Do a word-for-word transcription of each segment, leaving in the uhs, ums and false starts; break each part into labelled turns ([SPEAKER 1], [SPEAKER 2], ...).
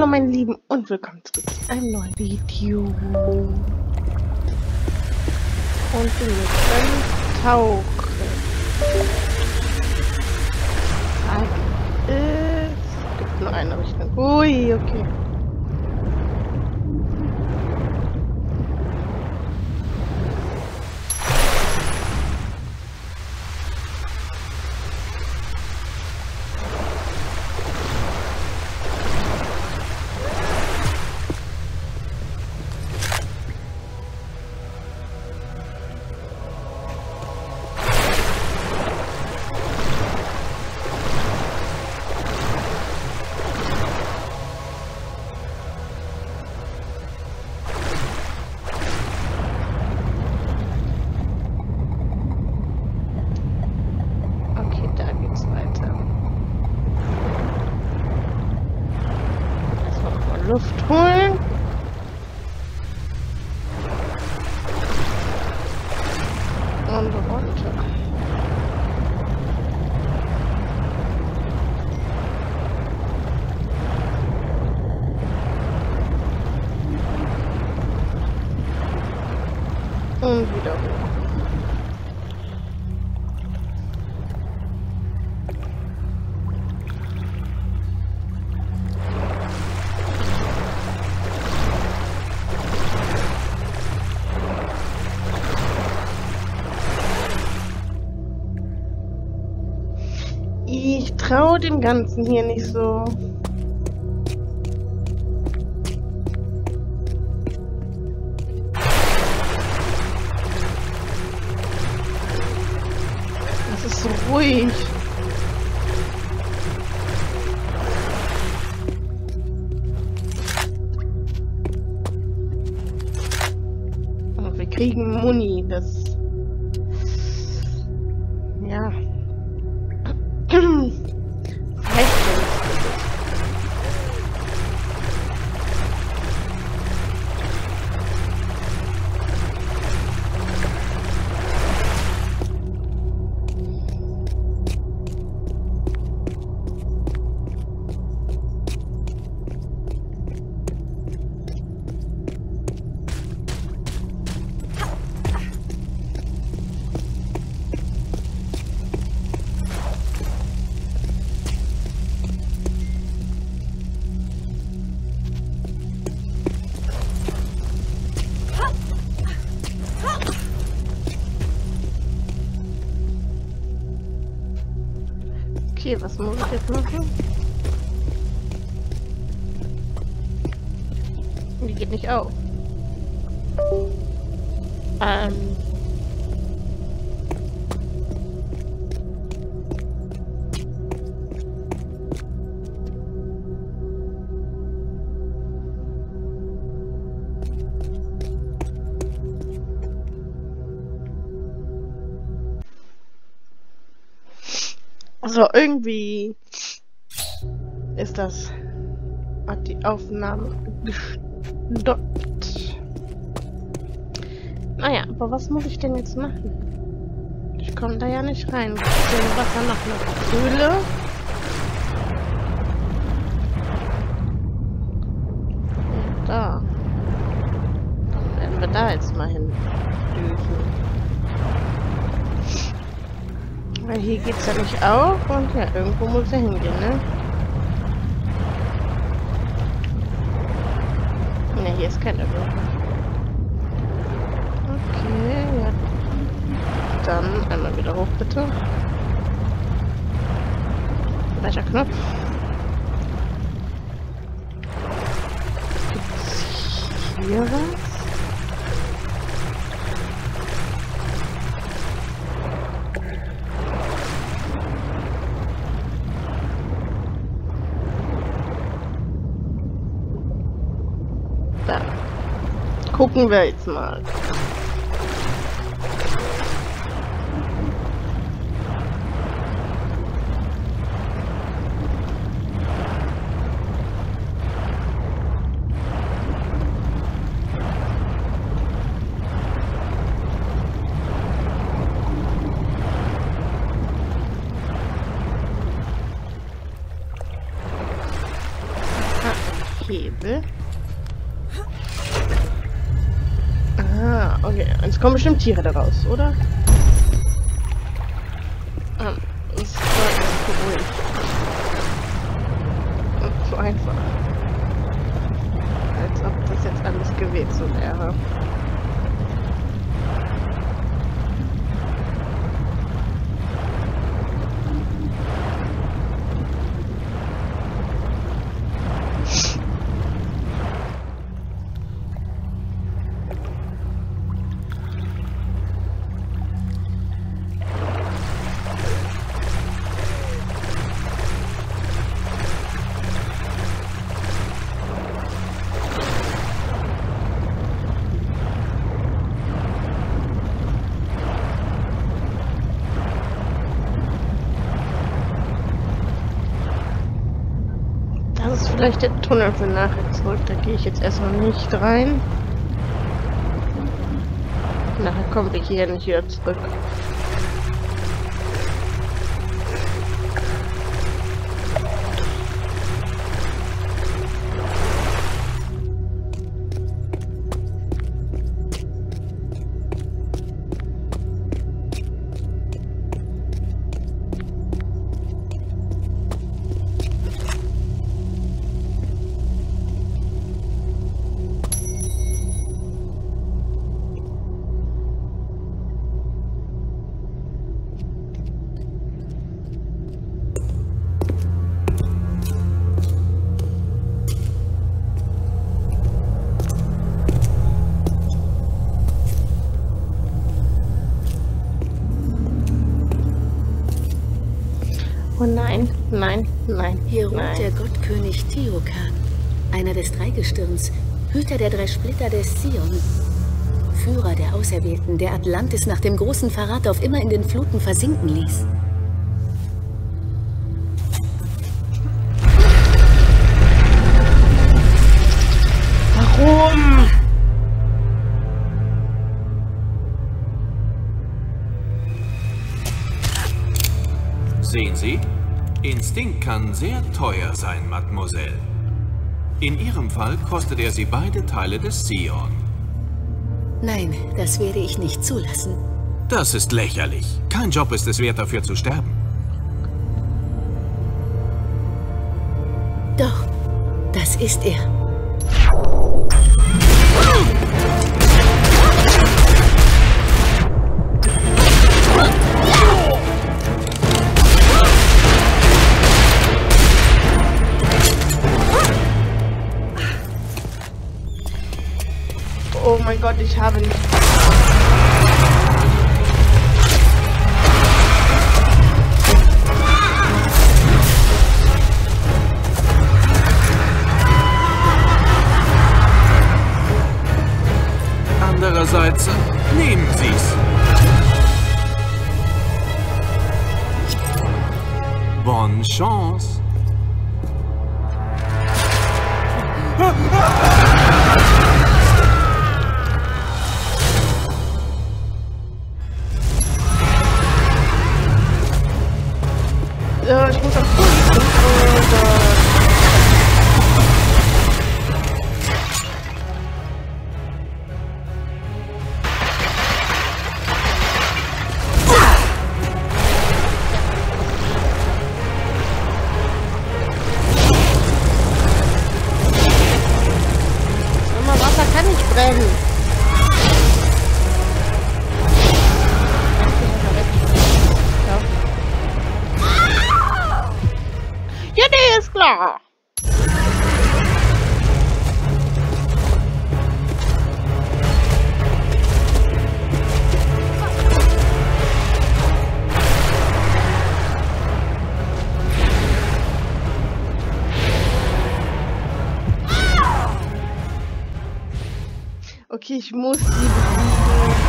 [SPEAKER 1] Hallo meine Lieben und willkommen zurück zu einem neuen Video. Und wir müssen tauchen. Es gibt nur eine Richtung. Ui, okay. Luft holen. Und runter. Und wieder hoch. Ich traue dem Ganzen hier nicht so. Das ist so ruhig. Und wir kriegen Muni, das... Ja. Okay, was muss ich jetzt machen? Die geht nicht auf. Ähm. So, irgendwie ist das, hat die Aufnahme gestoppt. Naja, aber was muss ich denn jetzt machen? Ich komme da ja nicht rein. Gibt es hier im Wasser noch eine Höhle? Ja, da. Dann werden wir da jetzt mal hin düsen. Weil hier geht's ja nicht auf und ja, irgendwo muss er hingehen, ne? Ne, hier ist keine Würfel. Okay, ja. Dann einmal wieder hoch, bitte. Welcher Knopf? Gibt's hier was? Da. Gucken wir jetzt mal. Hebel. Ah, okay. Jetzt kommen bestimmt Tiere daraus, oder? Ah, das war beruhigt. So einfach. Als ob das jetzt alles gewählt so wäre. Das ist vielleicht der Tunnel für nachher zurück. Da gehe ich jetzt erstmal nicht rein. Nachher kommen wir hier nicht wieder zurück. Oh nein, nein, nein.
[SPEAKER 2] Hier ruht
[SPEAKER 1] nein.
[SPEAKER 2] der Gottkönig Tiokan, einer des Dreigestirns, Hüter der drei Splitter des Sion, Führer der Auserwählten, der Atlantis nach dem großen Verrat auf immer in den Fluten versinken ließ.
[SPEAKER 1] Warum?
[SPEAKER 3] Sehen Sie? Instinkt kann sehr teuer sein, Mademoiselle. In Ihrem Fall kostet er Sie beide Teile des Sion.
[SPEAKER 2] Nein, das werde ich nicht zulassen.
[SPEAKER 3] Das ist lächerlich. Kein Job ist es wert, dafür zu sterben.
[SPEAKER 2] Doch, das ist er.
[SPEAKER 1] Oh mein Gott, ich habe nicht...
[SPEAKER 3] Andererseits, nehmen Sie's. Bonne Chance.
[SPEAKER 1] Ja, ich muss auf Fuß. Immer Wasser kann nicht brennen. Ja, der ist klar. Okay, ich muss sie besiegen.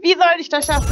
[SPEAKER 1] Wie soll ich das schaffen?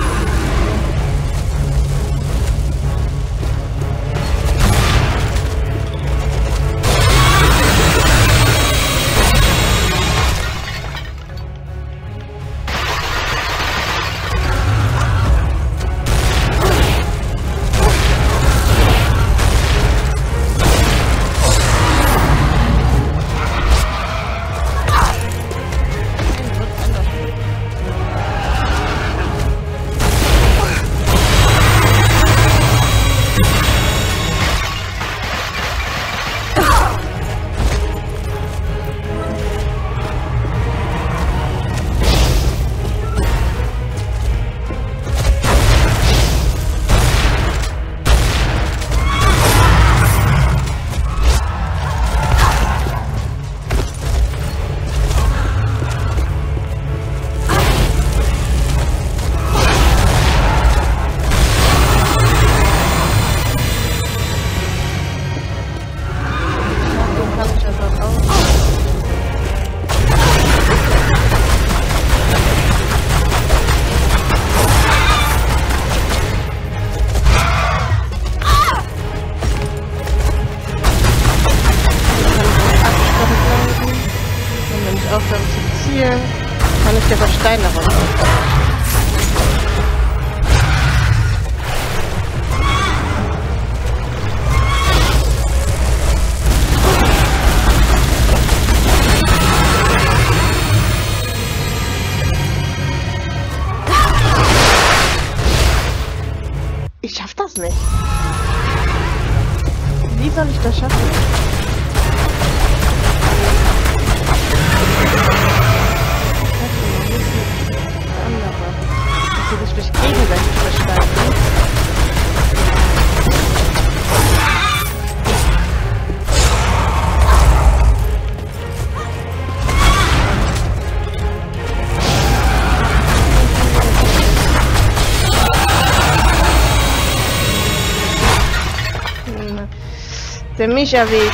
[SPEAKER 1] Kann ich dir Versteinerung machen? Ich schaff das nicht. Wie soll ich das schaffen? Dass sie sich durch gegenseitig verstärken. Hm, der mich erwischt.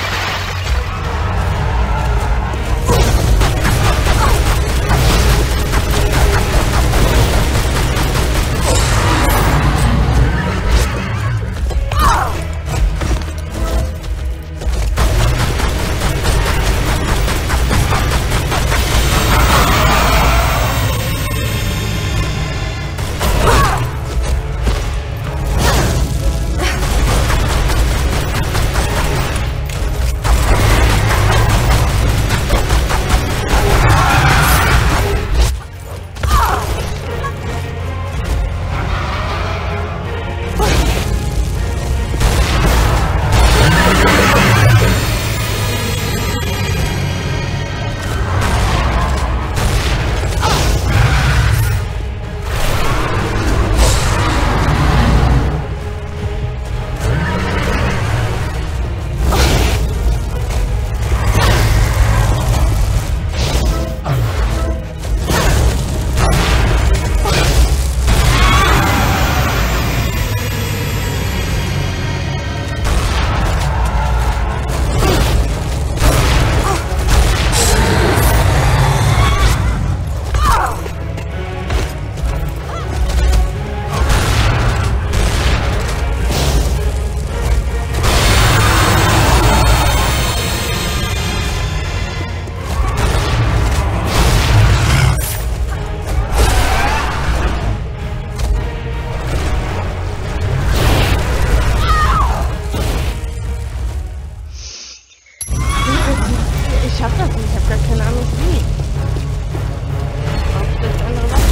[SPEAKER 1] Ich hab das nicht, ich hab gar keine Ahnung wie. Braucht vielleicht andere Waffen.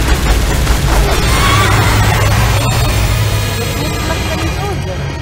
[SPEAKER 1] Das muss man ja nicht so sind.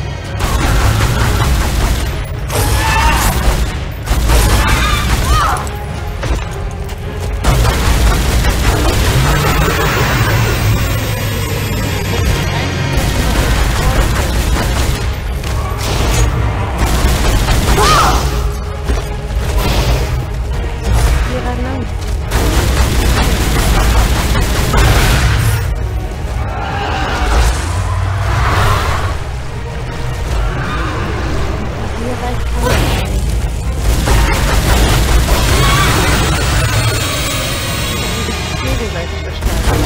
[SPEAKER 1] Gegenseitig verstärken.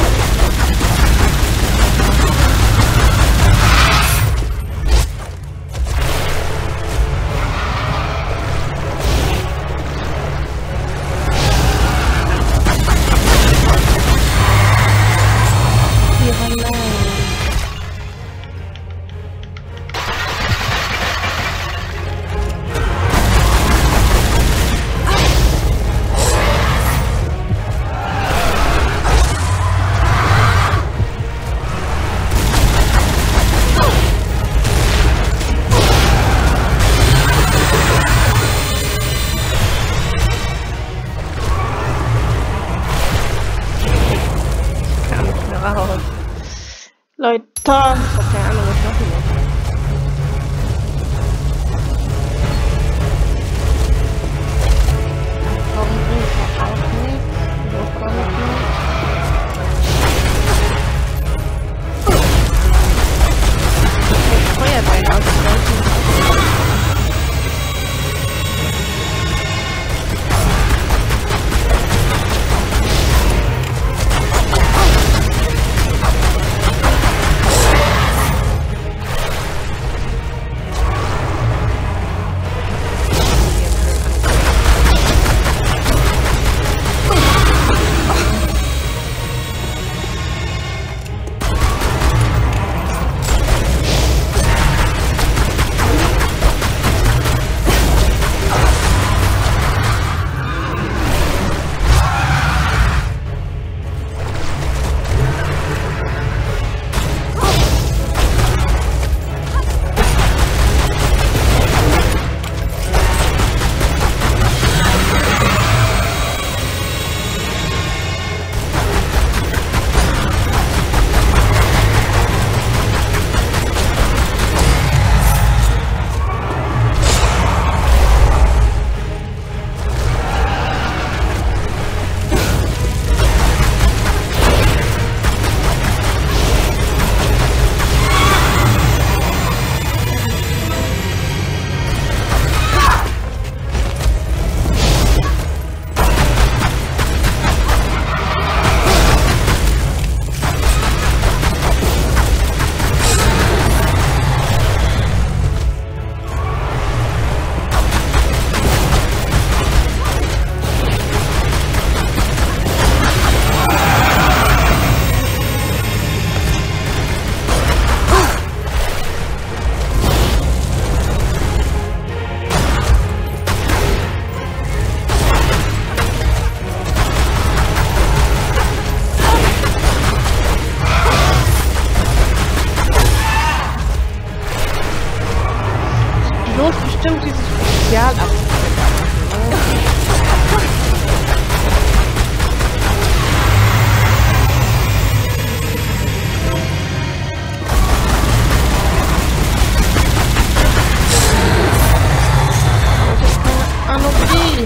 [SPEAKER 1] raus. Leute, ich hab keine Ahnung, was ich machen muss. Warum bringt das auch nichts? Wo komme ich noch? Feuerbein ausgleichen. Bestimmt dieses Spezial ab. Ahnung wie.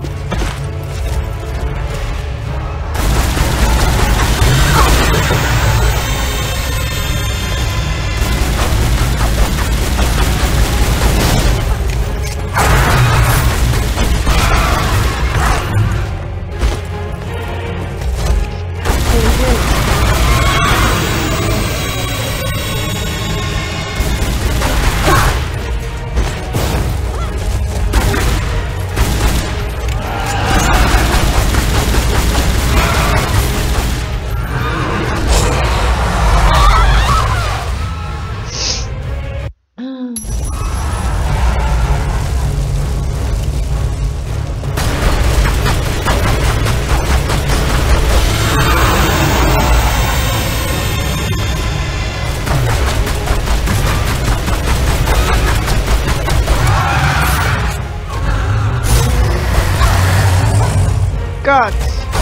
[SPEAKER 1] Gott.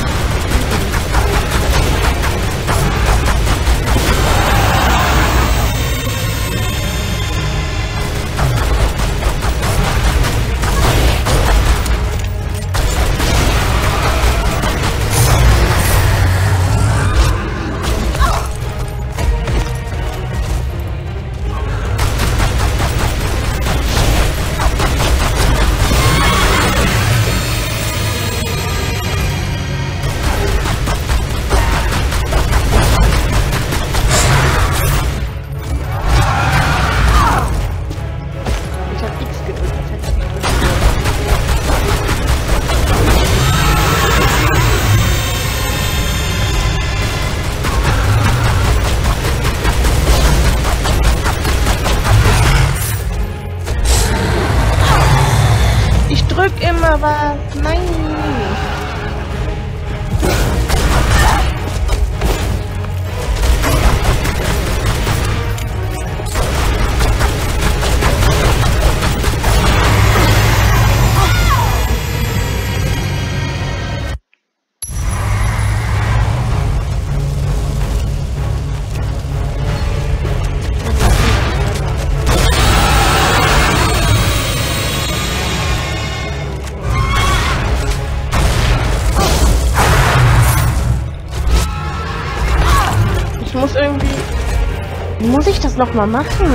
[SPEAKER 1] Drück immer was. Nein. muss irgendwie... Wie muss ich das nochmal machen?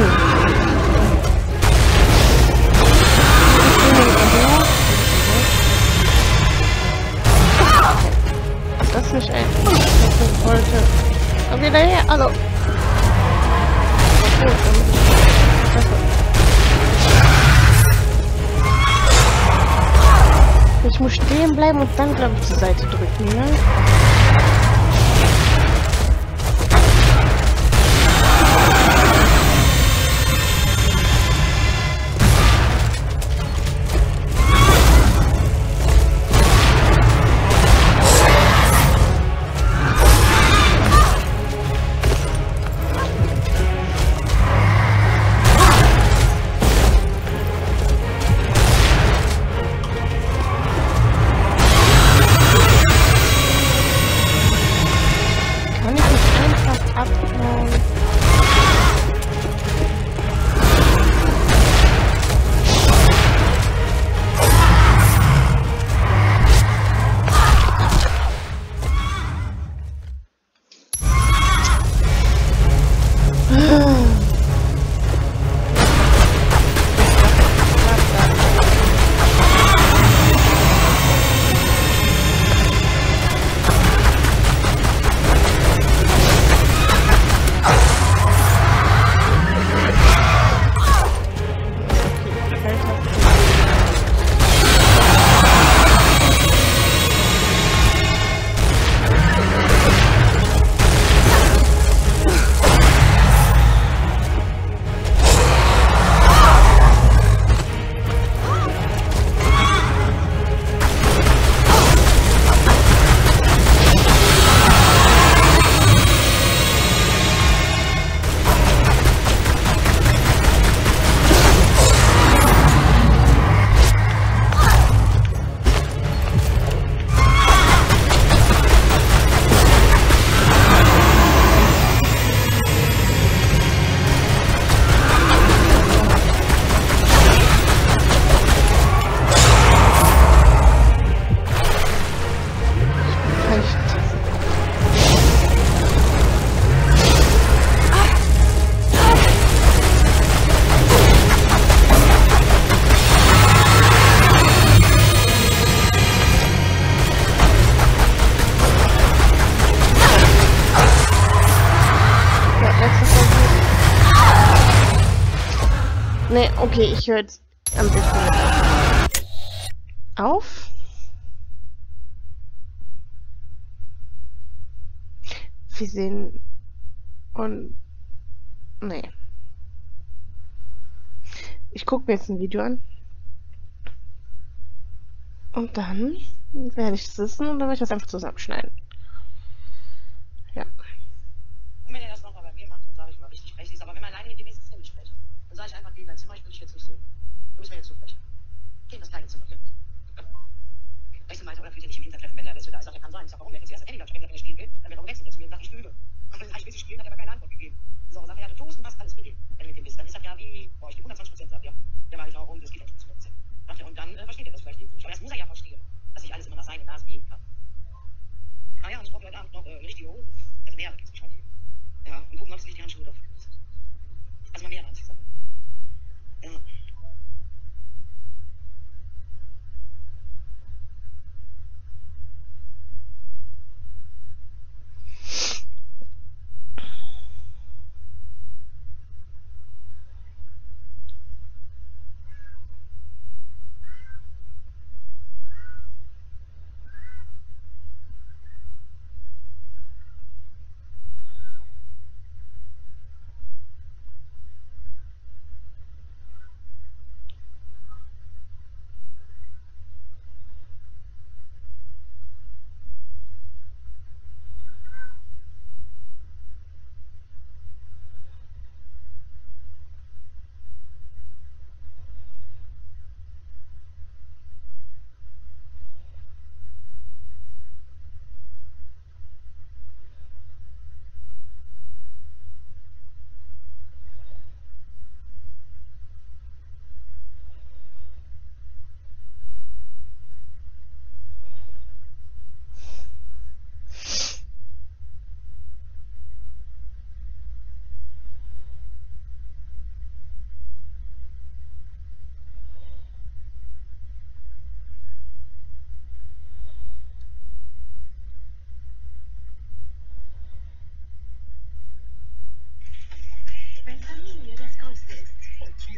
[SPEAKER 1] Das nicht einfach, was ich wollte. Komm wieder her, hallo. Ich muss stehen bleiben und dann, glaube ich, zur Seite drücken, ne? Ne, okay, ich höre jetzt am besten auf. Wir sehen und nee. Ich gucke mir jetzt ein Video an. Und dann werde ich es wissen und dann werde ich das einfach zusammenschneiden. Ja.
[SPEAKER 4] Und wenn er das nochmal bei mir macht, dann sage ich mal richtig frech ist. Aber wenn man alleine mit dem nächsten Zimmer spricht, dann sage ich einfach, geh in dein Zimmer, ich will dich jetzt nicht sehen. Du bist mir jetzt zu frech. Geh in das kleine Zimmer. Wechsel weiter oder fühlt ihr dich im Hintertreffen, wenn er das wieder ist. Er kann sein. Ich sag, warum? Der hätte zuerst ein Handy gehabt, wenn er spielen will, dann wird er auch wechseln. Jetzt zu mir und sagt, ich lüge. Und wenn ich will sie spielen, hat er aber keine Antwort gegeben. So, und sagt, er hatte Toast und passt alles mit ihm. Wenn du mit dem bist, dann ist das ja wie, boah, ich gebe hundertzwanzig Prozent, sagt er. Der weiß auch, und es geht auch zu Prozent. Sagt er, und dann äh, versteht er das vielleicht eben so. Aber das muss er ja verstehen, dass ich alles immer nach seiner Nase gehen kann. Ah ja, und ich brauche heute Abend noch äh, richtige Hose. Also mehrere kannst du schon geben. Ja, und gucken, ob sie nicht die Handschuhe drauf ist. Also mal mehrere anziehen. Ja.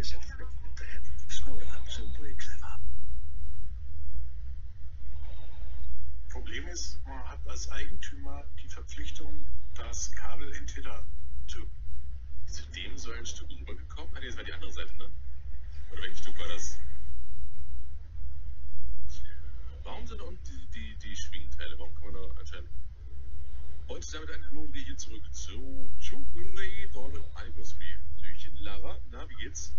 [SPEAKER 5] Problem ist, man hat als Eigentümer die Verpflichtung, das Kabel entweder zu...
[SPEAKER 6] Zu dem soll ein Stück rübergekommen? Ah, nee, das war die andere Seite, ne? Oder welches Stück war das? Warum sind da unten die, die, die Schwingteile? Warum kann man da anscheinend... Heute damit eine Logik hier zurück zu Chocolate oder Anniversary. Hallöchen, Lara, na, wie geht's?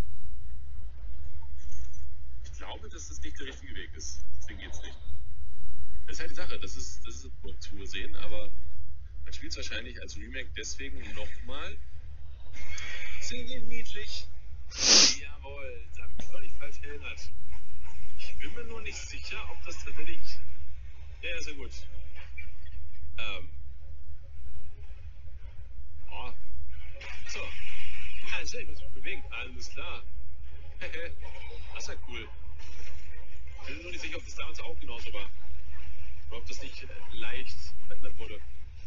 [SPEAKER 6] Ich glaube, dass das nicht der richtige Weg ist. Deswegen geht's nicht. Das ist halt die Sache, das ist, das ist nur zu sehen, aber man spielt es wahrscheinlich als Remake deswegen nochmal. Ziemlich niedlich. Jawohl, da habe ich mich völlig falsch erinnert. Ich bin mir nur nicht sicher, ob das tatsächlich... Ja, ist ja gut. Ähm... Oh. So. Also, ich muss mich bewegen. Alles klar. Das ist ja cool. Ich bin mir nur nicht sicher, ob das damals auch genauso war. Oder ob das nicht leicht verändert wurde.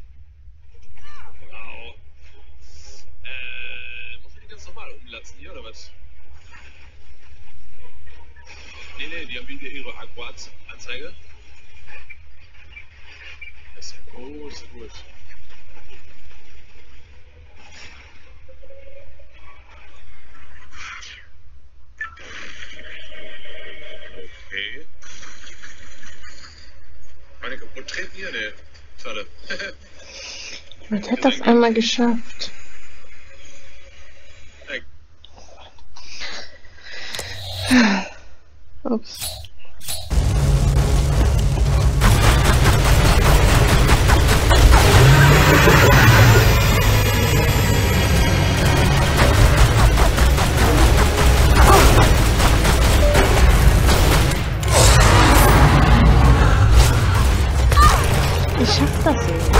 [SPEAKER 6] Au. Äh, muss man die ganz normal umlatzen hier, oder was? Nee, nee, die haben wieder ihre Aquat-Anzeige. Das ist ja gut, sehr gut. Okay. Meine kaputt treten hier? Ne. Schade.
[SPEAKER 1] Man hat das einmal geschafft.
[SPEAKER 6] Hey.
[SPEAKER 1] Ups. Ich schaff das nicht.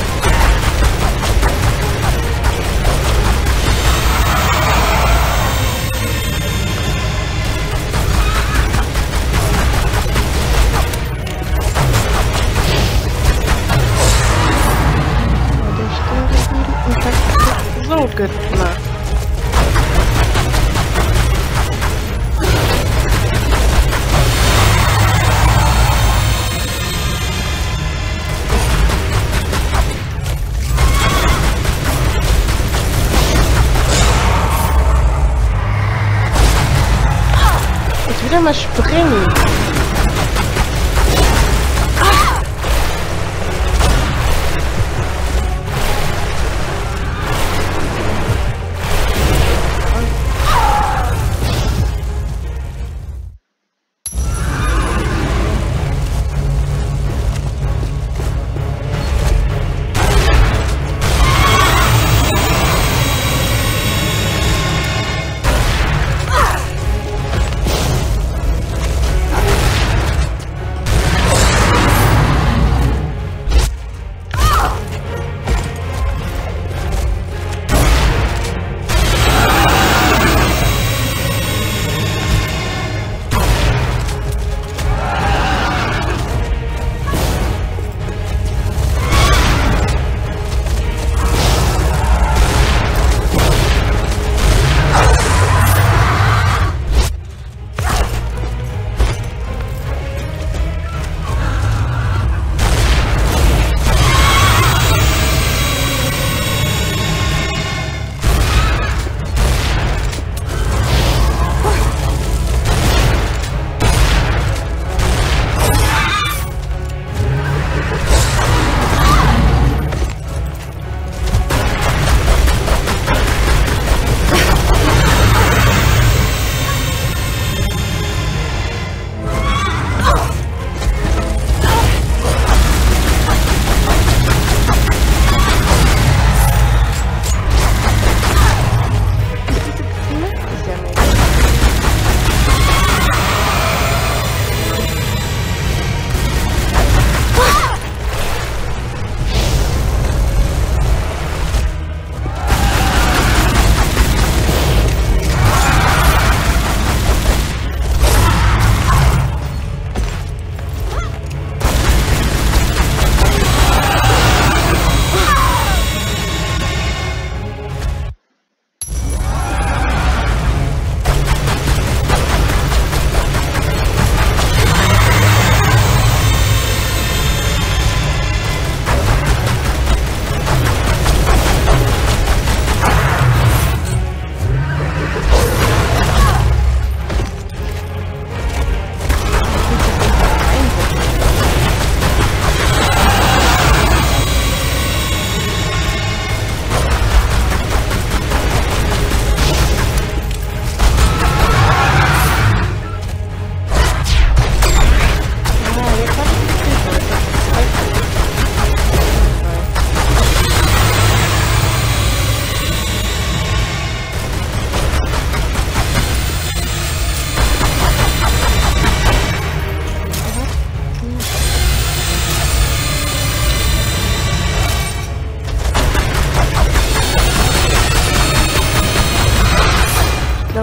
[SPEAKER 1] So gemacht. Ich will mal springen.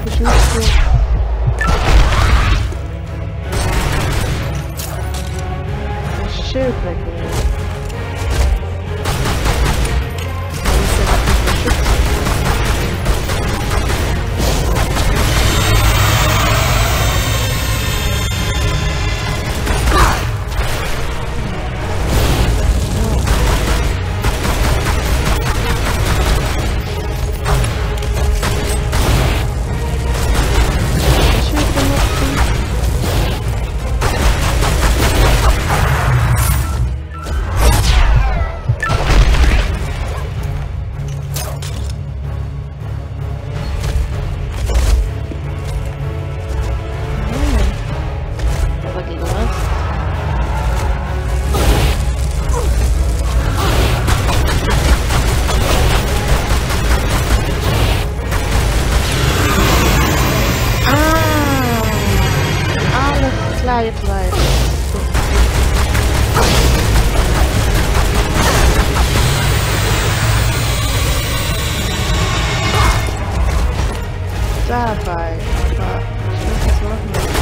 [SPEAKER 1] habe ich nicht so. Das Schild wegnehmen. Jetzt weiter. Dabei, aber ich muss das machen.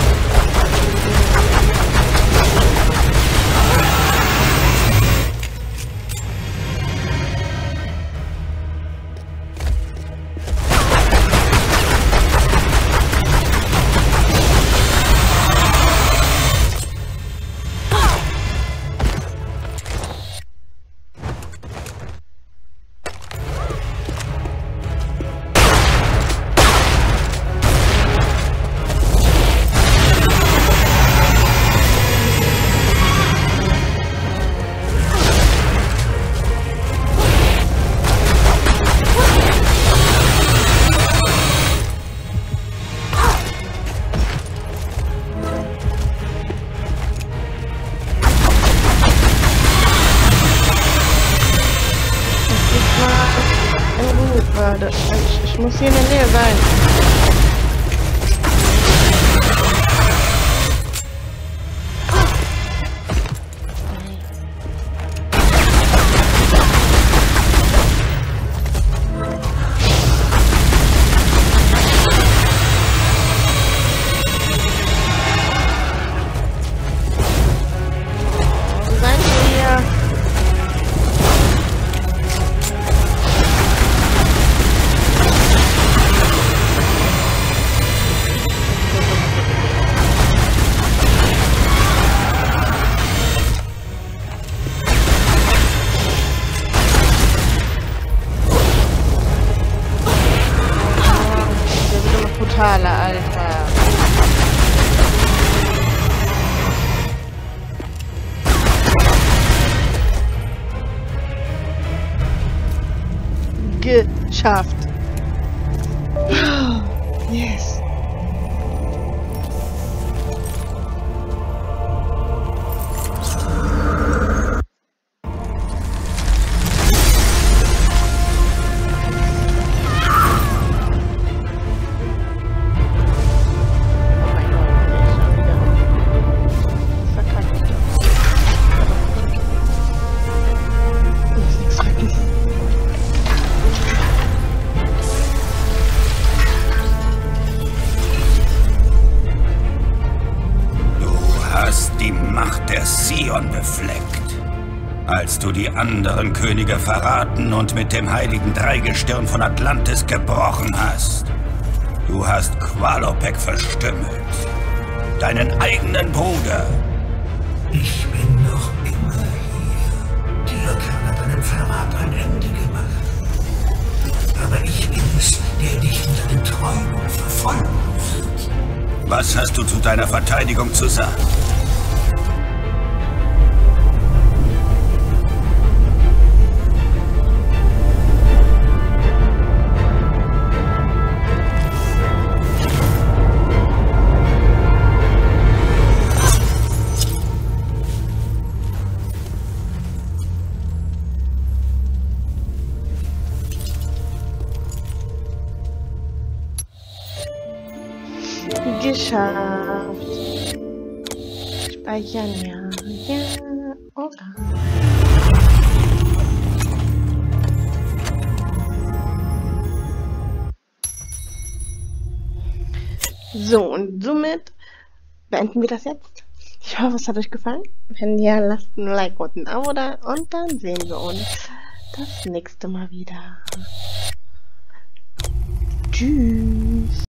[SPEAKER 1] Ich, ich muss hier in der Nähe sein. Alter. Geschafft. Yes.
[SPEAKER 7] Die Macht der Sion befleckt. Als du die anderen Könige verraten und mit dem heiligen Dreigestirn von Atlantis gebrochen hast. Du hast Qualopec verstümmelt. Deinen eigenen Bruder.
[SPEAKER 8] Ich bin noch immer hier. Tyrkan hat deinem Verrat ein Ende gemacht. Aber ich bin es, der dich in deinen Träumen verfolgen wird.
[SPEAKER 7] Was hast du zu deiner Verteidigung zu sagen?
[SPEAKER 1] Geschafft. Speichern, ja. Ja, okay. So, und somit beenden wir das jetzt. Ich hoffe, es hat euch gefallen. Wenn ja, lasst ein Like und ein Abo da. Und dann sehen wir uns das nächste Mal wieder. Tschüss.